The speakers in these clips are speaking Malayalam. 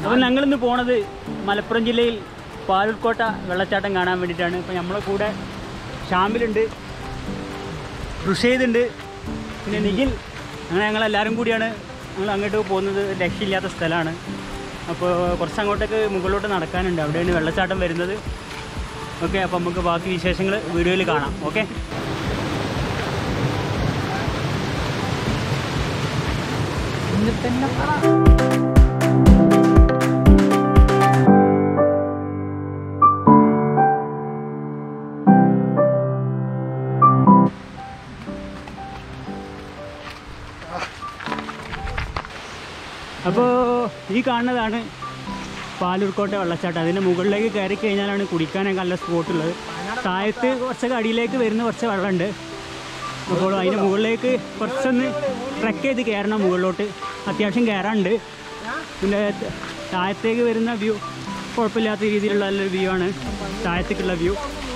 അപ്പോൾ ഞങ്ങളിന്ന് പോണത് മലപ്പുറം ജില്ലയിൽ പാലോർക്കോട്ട വെള്ളച്ചാട്ടം കാണാൻ വേണ്ടിയിട്ടാണ്. ഇപ്പോൾ നമ്മളെ കൂടെ ഷാമിലുണ്ട്, റുഷൈദുണ്ട്, പിന്നെ നിഖിൽ. അങ്ങനെ ഞങ്ങളെല്ലാവരും കൂടിയാണ് ഞങ്ങൾ അങ്ങോട്ട് പോകുന്നത്. രക്ഷയില്ലാത്ത സ്ഥലമാണ്. അപ്പോൾ കുറച്ച് അങ്ങോട്ടേക്ക് മുകളിലോട്ട് നടക്കാനുണ്ട്. അവിടെയാണ് വെള്ളച്ചാട്ടം വരുന്നത്. ഓക്കെ, അപ്പോൾ നമുക്ക് ബാക്കി വിശേഷങ്ങൾ വീഡിയോയിൽ കാണാം. ഓക്കെ, അപ്പോൾ ഈ കാണുന്നതാണ് പാലോർക്കോട്ട വെള്ളച്ചാട്ടം. അതിൻ്റെ മുകളിലേക്ക് കയറി കഴിഞ്ഞാലാണ് കുടിക്കാനൊക്കെ നല്ല സ്പോട്ടുള്ളത്. താഴത്ത് കുറച്ചൊക്കെ അടിയിലേക്ക് വരുന്ന കുറച്ച് വെള്ളമുണ്ട്. അപ്പോൾ അതിൻ്റെ മുകളിലേക്ക് കുറച്ചൊന്ന് ട്രെക്ക് ചെയ്ത് കയറണം. മുകളിലോട്ട് അത്യാവശ്യം കയറാനുണ്ട്. പിന്നെ താഴത്തേക്ക് വരുന്ന വ്യൂ കുഴപ്പമില്ലാത്ത രീതിയിലുള്ള നല്ലൊരു വ്യൂ ആണ് താഴത്തേക്കുള്ള വ്യൂ.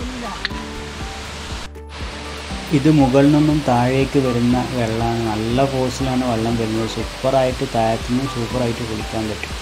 ഇത് മുകളിൽ നിന്നും താഴേക്ക് വരുന്ന വെള്ളമാണ്. നല്ല ഫോഴ്സിലാണ് വെള്ളം വരുന്നത്. സൂപ്പറായിട്ട് താഴത്തുനിന്ന് സൂപ്പറായിട്ട് കുളിക്കാൻ പറ്റും.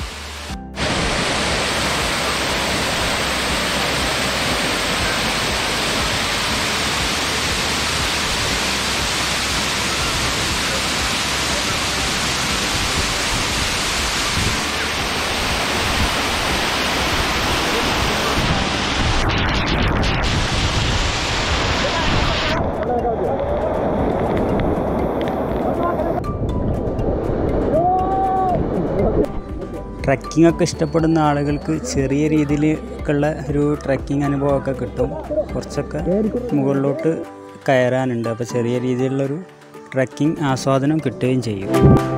ട്രക്കിംഗ് ഒക്കെ ഇഷ്ടപ്പെടുന്ന ആളുകൾക്ക് ചെറിയ രീതിയിലുള്ള ഒരു ട്രക്കിംഗ് അനുഭവമൊക്കെ കിട്ടും. കുറച്ചൊക്കെ മുകളിലോട്ട് കയറാനുണ്ട്. അപ്പോൾ ചെറിയ രീതിയിലുള്ളൊരു ട്രക്കിംഗ് ആസ്വാദനം കിട്ടുകയും ചെയ്യും.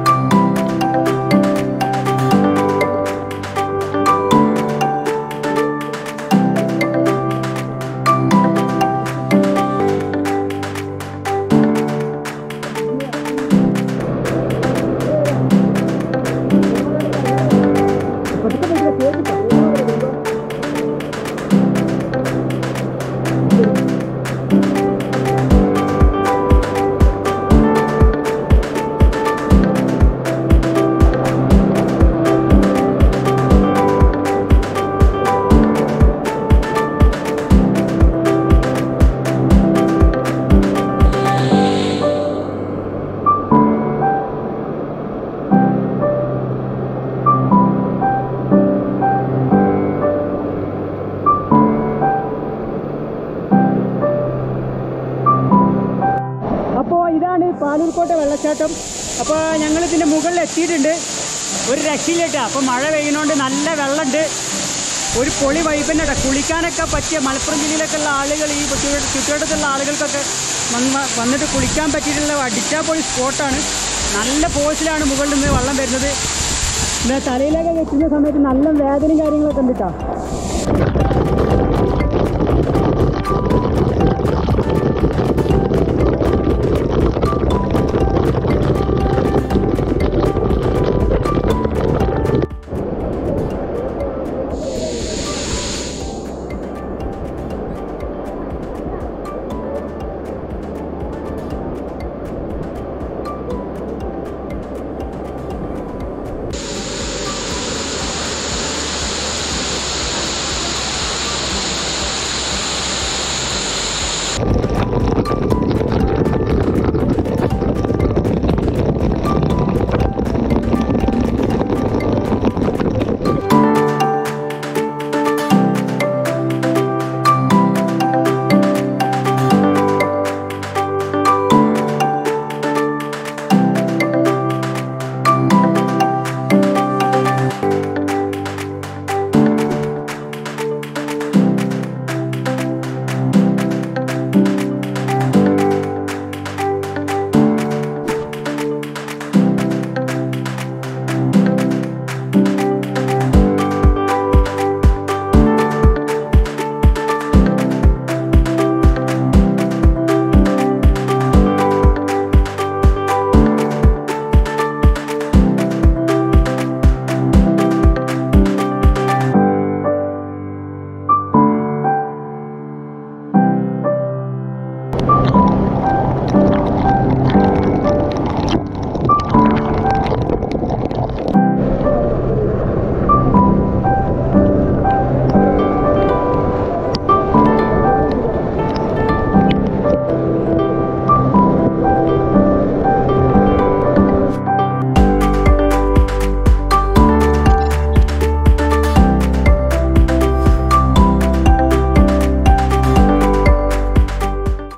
ഇതാണ് പാലോർക്കോട്ട വെള്ളച്ചാട്ടം. അപ്പോൾ ഞങ്ങൾ ഇതിൻ്റെ മുകളിൽ എത്തിയിട്ടുണ്ട്. ഒരു രക്ഷയില്ലേട്ടാ. അപ്പോൾ മഴ പെയ്യുന്നതുകൊണ്ട് നല്ല വെള്ളമുണ്ട്. ഒരു പൊളി വൈബന്നേട്ടാ. കുളിക്കാനൊക്കെ പറ്റിയ മലപ്പുറം ജില്ലയിലൊക്കെ ഉള്ള ആളുകൾ, ഈ ചുറ്റുവട്ടത്തുള്ള ആളുകൾക്കൊക്കെ വന്നിട്ട് കുളിക്കാൻ പറ്റിയിട്ടുള്ള അടിച്ചാൽ പൊളി സ്പോട്ടാണ്. നല്ല ഫോഴ്സിലാണ് മുകളിൽ നിന്ന് വെള്ളം വരുന്നത്. പിന്നെ തലയിലൊക്കെ വെക്കുന്ന സമയത്ത് നല്ല വേദനയും കാര്യങ്ങളൊക്കെ ഉണ്ട് കേട്ടോ.